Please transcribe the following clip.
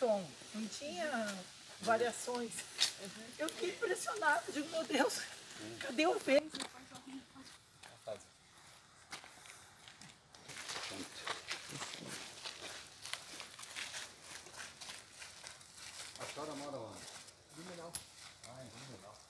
tom, não tinha variações. Eu fiquei impressionada, digo, meu Deus, cadê o verde? A senhora mora onde? Blumenau. Ah, em Blumenau.